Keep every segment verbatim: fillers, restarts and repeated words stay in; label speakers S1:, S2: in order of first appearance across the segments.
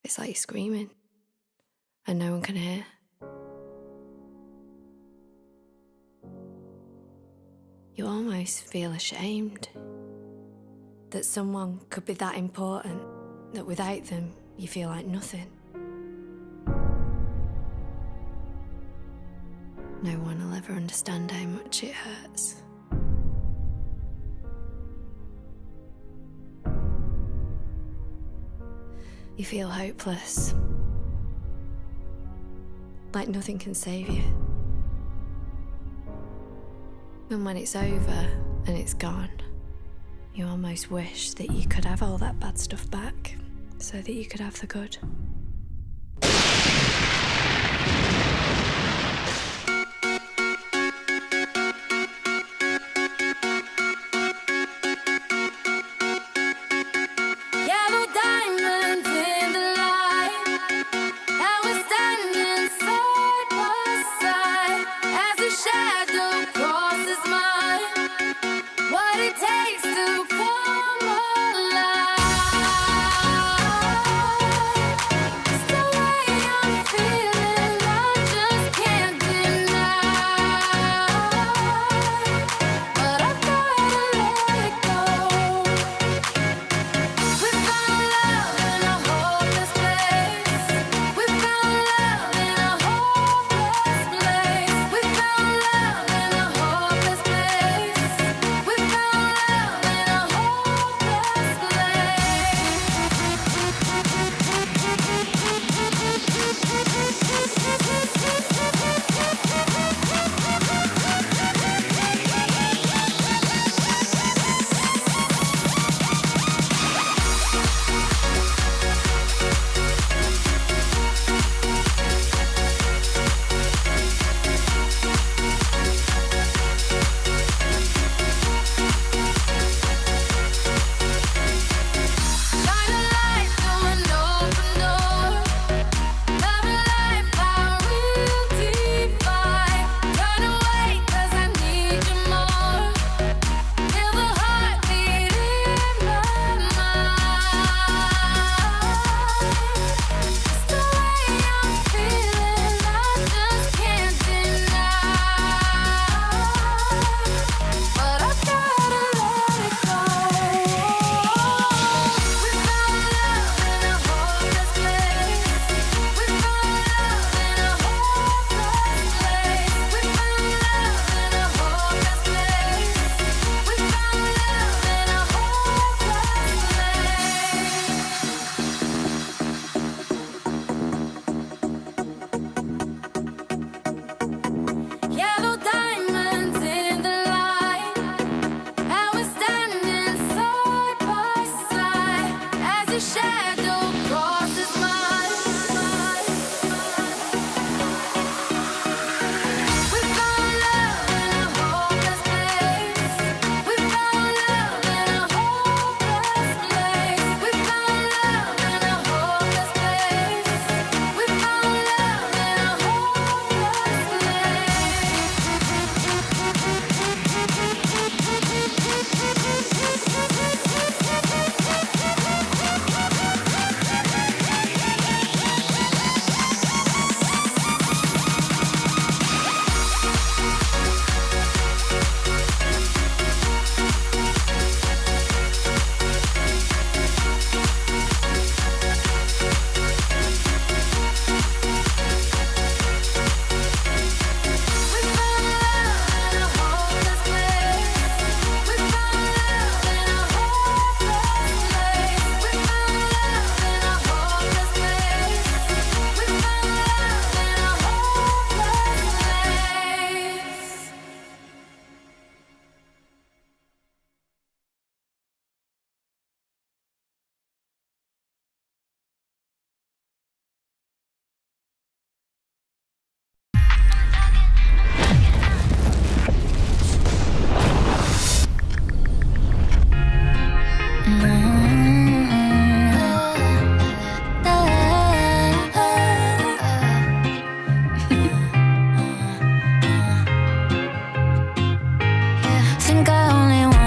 S1: It's like you're screaming and no one can hear. You almost feel ashamed that someone could be that important, that without them you feel like nothing. No one will ever understand how much it hurts. You feel hopeless, like nothing can save you. And when it's over and it's gone, you almost wish that you could have all that bad stuff back so that you could have the good.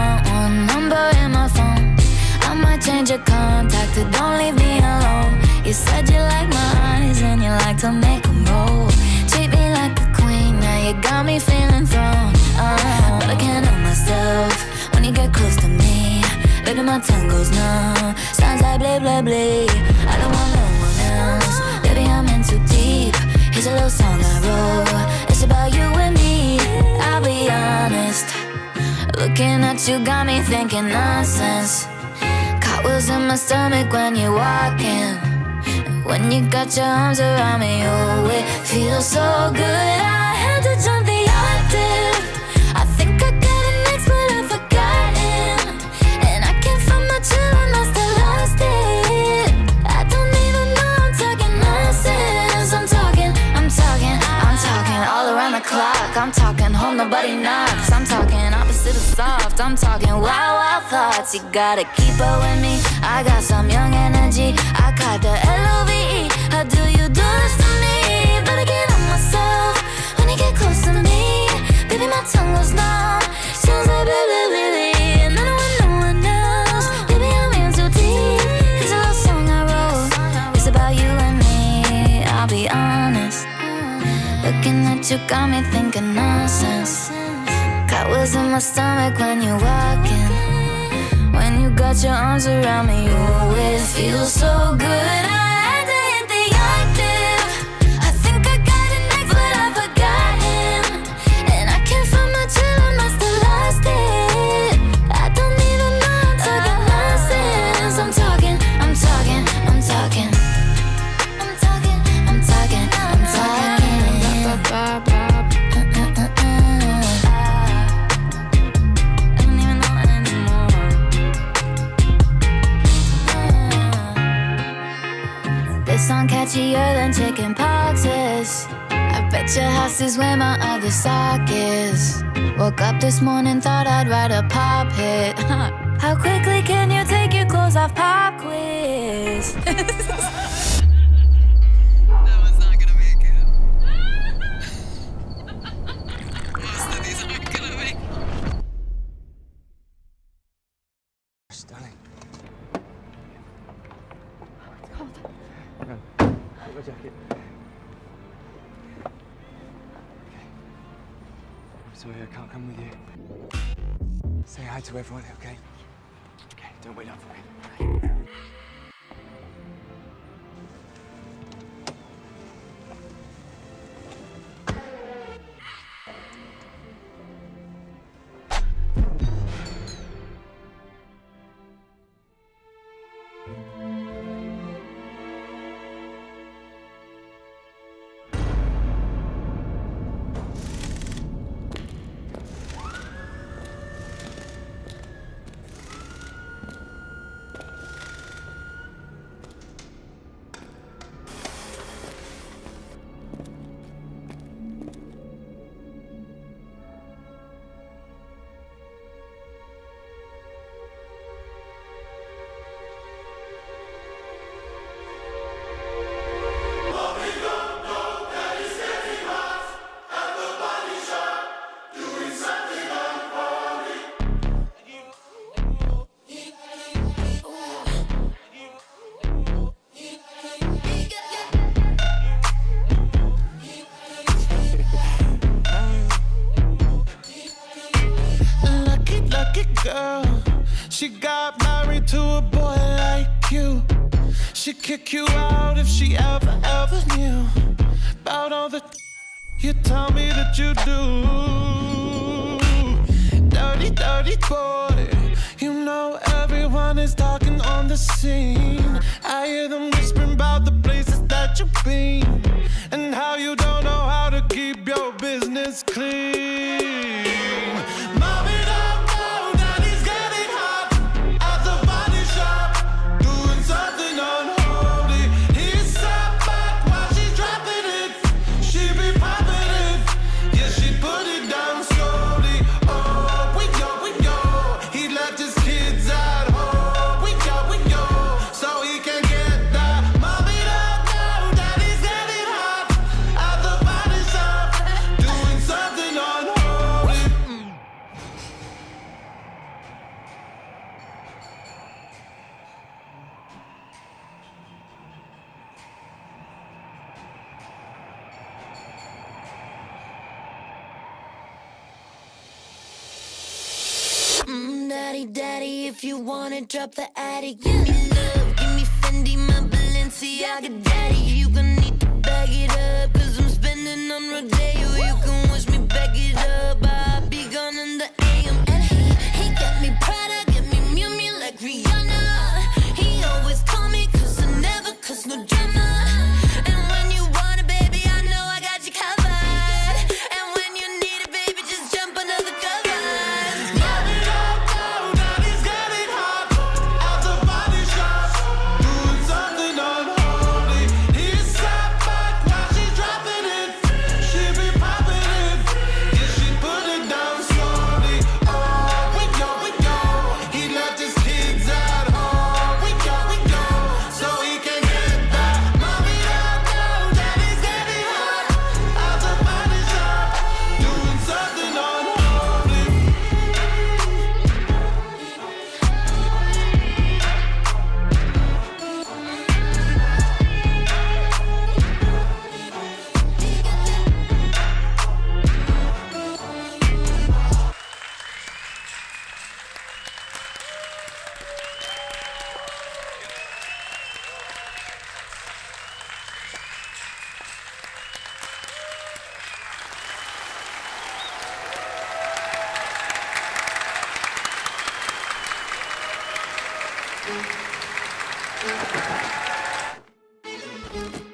S2: change your contact, don't leave me alone. You said you like my eyes and you like to make them roll. Treat me like a queen, now you got me feeling thrown. Oh, but I can't help myself when you get close to me. Baby, my tongue goes numb, sounds like blah, blah, blah. I don't want no one else, baby, I'm in too deep. Here's a little song I wrote, it's about you and me. I'll be honest, looking at you got me thinking nonsense. Cartwheels in my stomach when you're walking. When you got your arms around me, oh, it feels so good. I had to jump the octave. I think I got it next, but I've forgotten. And I can't find my chill, I must have lost it. I don't even know I'm talking nonsense. I'm talking, I'm talking, I'm talking all around the clock. I'm talking home, nobody knocks. I'm talking opposite of soft. I'm talking wild, wild thoughts. You gotta keep up with me. I got some young energy. I got the L O V E. How do you do this to me? But I can't help myself when you get close to me. Baby, my tongue goes numb, sounds like blah, blah, blah, blah. And I don't want no one else. Baby, I'm in too deep. Here's a little song I wrote, it's about you and me. I'll be honest, looking at you got me thinking nonsense. Cartwheels in my stomach when you're walking. When you got your arms around me, oh, it feels so good. I had to hit the octave. I think I got it next, but I've forgotten. And I can't find my chill, I must have lost it. I don't even know I'm talking nonsense. I'm talking, I'm talking, I'm talking. I'm talking, I'm talking, I'm talking. Song catchier than chicken poxes. I bet your house is where my other sock is. Woke up this morning, thought I'd write a pop hit. How quickly can you take your clothes off? Pop quiz.
S3: That one's not gonna make it. Most of these aren't gonna make it.
S4: Stunning.
S5: It's cold.
S4: Hang on. Put my jacket. Okay. I'm sorry I can't come with you. Say hi to everyone, okay? Okay, don't wait up for me.
S6: She got married to a boy like you. She'd kick you out if she ever, ever knew about all the you tell me that you do. Dirty, dirty boy. You know everyone is talking on the scene. I hear them whispering about the places that you've been and how you don't know how to keep your business clean. Mommy, don't go, daddy's getting hot at the body shop, doing something unholy. He sat back while she's dropping it. She be popping it, yeah, she put it down slowly. Oh, we go, we go. He left his kids at home. We go, we go, so he can get that. Mommy, don't go, daddy's getting
S2: daddy, daddy. If you wanna drop the addy, give me love, give me Fendi, my Balenciaga daddy. You gon' need to bag it up, cause I'm spending on Rodeo. You can wish me back it up, I'll be gone in the A M. And he, he got me Prada, get me Miu Miu like Rihanna. He always call me cause I never cause no drama. And when you want it, baby, I know I got you covered. And when you need it, baby, just jump under the covers.
S6: Love it up, now, now he's getting hot. At the body shop, doing something unholy. He sat back while she's dropping it. She be popping it. Yeah, she put it down slowly. Oh, we go, we go. He left his kids at home. We go, we go. So he can get that. Love it up, now, now he's getting hot. At the body shop, doing something unholy.
S2: Thank you.